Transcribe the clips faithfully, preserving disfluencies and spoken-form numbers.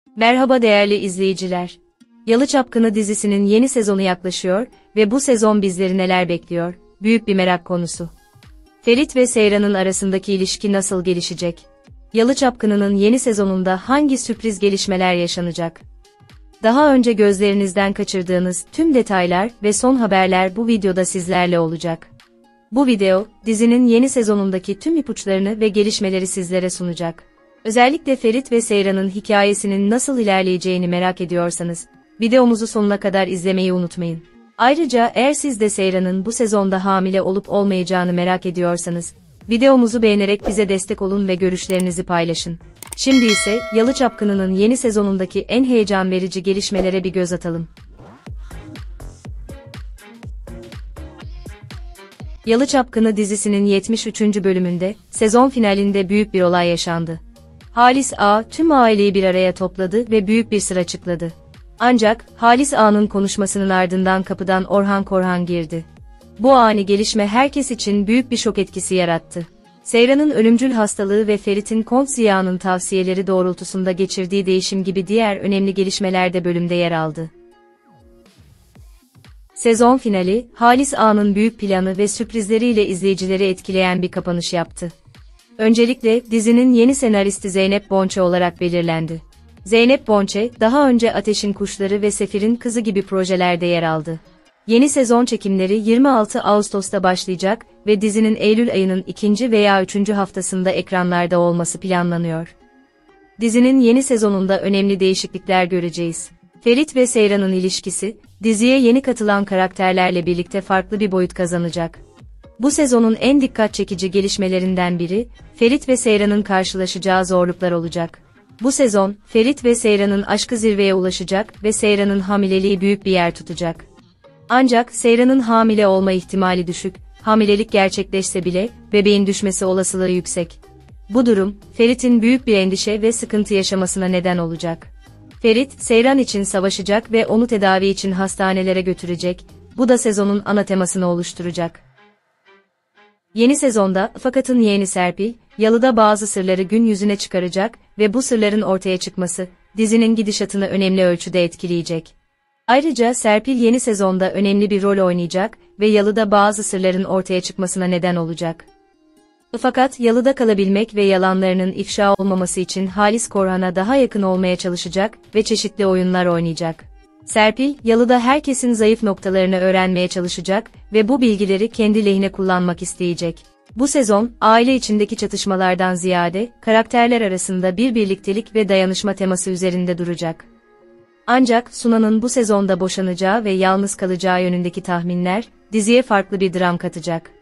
Merhaba değerli izleyiciler. Yalı Çapkını dizisinin yeni sezonu yaklaşıyor ve bu sezon bizleri neler bekliyor? Büyük bir merak konusu. Ferit ve Seyran'ın arasındaki ilişki nasıl gelişecek? Yalı Çapkını'nın yeni sezonunda hangi sürpriz gelişmeler yaşanacak? Daha önce gözlerinizden kaçırdığınız tüm detaylar ve son haberler bu videoda sizlerle olacak. Bu video, dizinin yeni sezonundaki tüm ipuçlarını ve gelişmeleri sizlere sunacak. Özellikle Ferit ve Seyran'ın hikayesinin nasıl ilerleyeceğini merak ediyorsanız, videomuzu sonuna kadar izlemeyi unutmayın. Ayrıca eğer siz de Seyran'ın bu sezonda hamile olup olmayacağını merak ediyorsanız, videomuzu beğenerek bize destek olun ve görüşlerinizi paylaşın. Şimdi ise Yalı Çapkını'nın yeni sezonundaki en heyecan verici gelişmelere bir göz atalım. Yalı Çapkını dizisinin yetmiş üçüncü bölümünde, sezon finalinde büyük bir olay yaşandı. Halis Ağa tüm aileyi bir araya topladı ve büyük bir sır açıkladı. Ancak Halis Ağa'nın konuşmasının ardından kapıdan Orhan Korhan girdi. Bu ani gelişme herkes için büyük bir şok etkisi yarattı. Seyran'ın ölümcül hastalığı ve Ferit'in Kont Ziya'nın tavsiyeleri doğrultusunda geçirdiği değişim gibi diğer önemli gelişmeler de bölümde yer aldı. Sezon finali, Halis Ağa'nın büyük planı ve sürprizleriyle izleyicileri etkileyen bir kapanış yaptı. Öncelikle dizinin yeni senaristi Zeynep Bonçe olarak belirlendi. Zeynep Bonçe, daha önce Ateşin Kuşları ve Sefir'in Kızı gibi projelerde yer aldı. Yeni sezon çekimleri yirmi altı Ağustos'ta başlayacak ve dizinin Eylül ayının ikinci veya üçüncü haftasında ekranlarda olması planlanıyor. Dizinin yeni sezonunda önemli değişiklikler göreceğiz. Ferit ve Seyran'ın ilişkisi, diziye yeni katılan karakterlerle birlikte farklı bir boyut kazanacak. Bu sezonun en dikkat çekici gelişmelerinden biri, Ferit ve Seyran'ın karşılaşacağı zorluklar olacak. Bu sezon, Ferit ve Seyran'ın aşkı zirveye ulaşacak ve Seyran'ın hamileliği büyük bir yer tutacak. Ancak Seyran'ın hamile olma ihtimali düşük, hamilelik gerçekleşse bile, bebeğin düşmesi olasılığı yüksek. Bu durum, Ferit'in büyük bir endişe ve sıkıntı yaşamasına neden olacak. Ferit, Seyran için savaşacak ve onu tedavi için hastanelere götürecek, bu da sezonun ana temasını oluşturacak. Yeni sezonda, Fakat'ın yeğeni Serpil, Yalı'da bazı sırları gün yüzüne çıkaracak ve bu sırların ortaya çıkması, dizinin gidişatını önemli ölçüde etkileyecek. Ayrıca Serpil yeni sezonda önemli bir rol oynayacak ve Yalı'da bazı sırların ortaya çıkmasına neden olacak. Fakat Yalı'da kalabilmek ve yalanlarının ifşa olmaması için Halis Korhan'a daha yakın olmaya çalışacak ve çeşitli oyunlar oynayacak. Serpil, Yalı'da herkesin zayıf noktalarını öğrenmeye çalışacak ve bu bilgileri kendi lehine kullanmak isteyecek. Bu sezon, aile içindeki çatışmalardan ziyade, karakterler arasında bir birliktelik ve dayanışma teması üzerinde duracak. Ancak Suna'nın bu sezonda boşanacağı ve yalnız kalacağı yönündeki tahminler, diziye farklı bir dram katacak.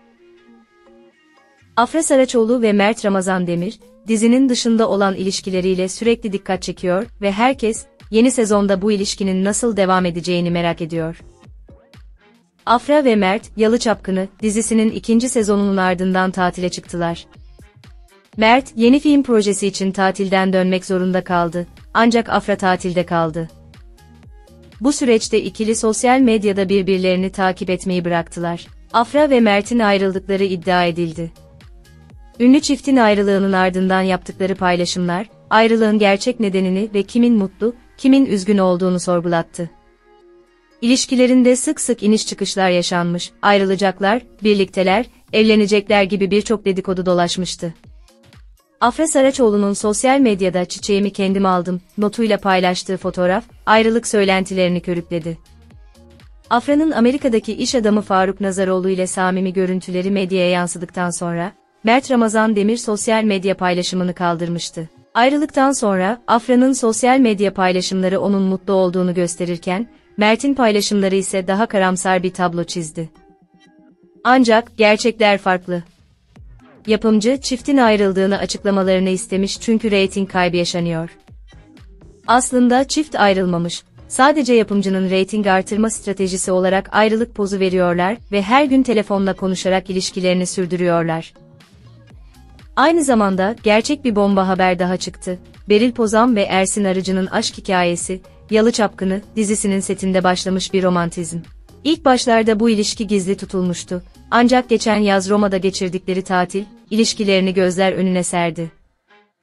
Afra Saraçoğlu ve Mert Ramazan Demir, dizinin dışında olan ilişkileriyle sürekli dikkat çekiyor ve herkes, yeni sezonda bu ilişkinin nasıl devam edeceğini merak ediyor. Afra ve Mert, Yalı Çapkını dizisinin ikinci sezonunun ardından tatile çıktılar. Mert, yeni film projesi için tatilden dönmek zorunda kaldı, ancak Afra tatilde kaldı. Bu süreçte ikili sosyal medyada birbirlerini takip etmeyi bıraktılar. Afra ve Mert'in ayrıldıkları iddia edildi. Ünlü çiftin ayrılığının ardından yaptıkları paylaşımlar, ayrılığın gerçek nedenini ve kimin mutlu, kimin üzgün olduğunu sorgulattı. İlişkilerinde sık sık iniş çıkışlar yaşanmış, ayrılacaklar, birlikteler, evlenecekler gibi birçok dedikodu dolaşmıştı. Afra Saraçoğlu'nun sosyal medyada "çiçeğimi kendim aldım" notuyla paylaştığı fotoğraf, ayrılık söylentilerini körükledi. Afra'nın Amerika'daki iş adamı Faruk Nazaroğlu ile samimi görüntüleri medyaya yansıdıktan sonra, Mert Ramazan Demir sosyal medya paylaşımını kaldırmıştı. Ayrılıktan sonra, Afra'nın sosyal medya paylaşımları onun mutlu olduğunu gösterirken, Mert'in paylaşımları ise daha karamsar bir tablo çizdi. Ancak, gerçekler farklı. Yapımcı, çiftin ayrıldığını açıklamalarını istemiş çünkü reyting kaybı yaşanıyor. Aslında çift ayrılmamış, sadece yapımcının reyting artırma stratejisi olarak ayrılık pozu veriyorlar ve her gün telefonla konuşarak ilişkilerini sürdürüyorlar. Aynı zamanda, gerçek bir bomba haber daha çıktı. Beril Pozan ve Ersin Arıcı'nın aşk hikayesi, Yalı Çapkını dizisinin setinde başlamış bir romantizm. İlk başlarda bu ilişki gizli tutulmuştu. Ancak geçen yaz Roma'da geçirdikleri tatil, ilişkilerini gözler önüne serdi.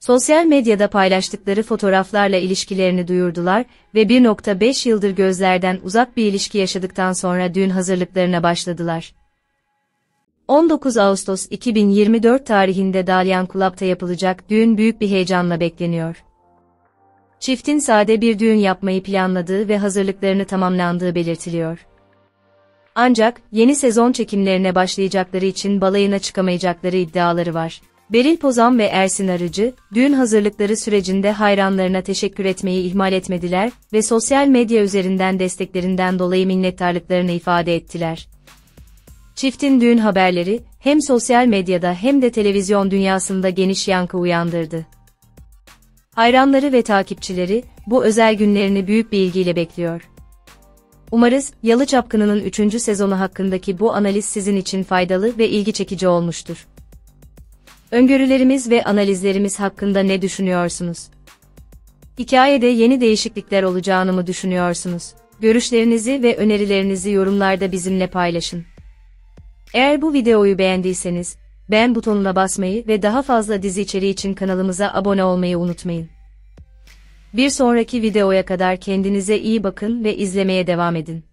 Sosyal medyada paylaştıkları fotoğraflarla ilişkilerini duyurdular ve bir nokta beş yıldır gözlerden uzak bir ilişki yaşadıktan sonra düğün hazırlıklarına başladılar. on dokuz Ağustos iki bin yirmi dört tarihinde Dalyan Club'ta yapılacak düğün büyük bir heyecanla bekleniyor. Çiftin sade bir düğün yapmayı planladığı ve hazırlıklarını tamamlandığı belirtiliyor. Ancak, yeni sezon çekimlerine başlayacakları için balayına çıkamayacakları iddiaları var. Beril Pozan ve Ersin Arıcı, düğün hazırlıkları sürecinde hayranlarına teşekkür etmeyi ihmal etmediler ve sosyal medya üzerinden desteklerinden dolayı minnettarlıklarını ifade ettiler. Çiftin düğün haberleri, hem sosyal medyada hem de televizyon dünyasında geniş yankı uyandırdı. Hayranları ve takipçileri, bu özel günlerini büyük bir ilgiyle bekliyor. Umarız, Yalı Çapkını'nın üçüncü sezonu hakkındaki bu analiz sizin için faydalı ve ilgi çekici olmuştur. Öngörülerimiz ve analizlerimiz hakkında ne düşünüyorsunuz? Hikayede yeni değişiklikler olacağını mı düşünüyorsunuz? Görüşlerinizi ve önerilerinizi yorumlarda bizimle paylaşın. Eğer bu videoyu beğendiyseniz, beğen butonuna basmayı ve daha fazla dizi içeriği için kanalımıza abone olmayı unutmayın. Bir sonraki videoya kadar kendinize iyi bakın ve izlemeye devam edin.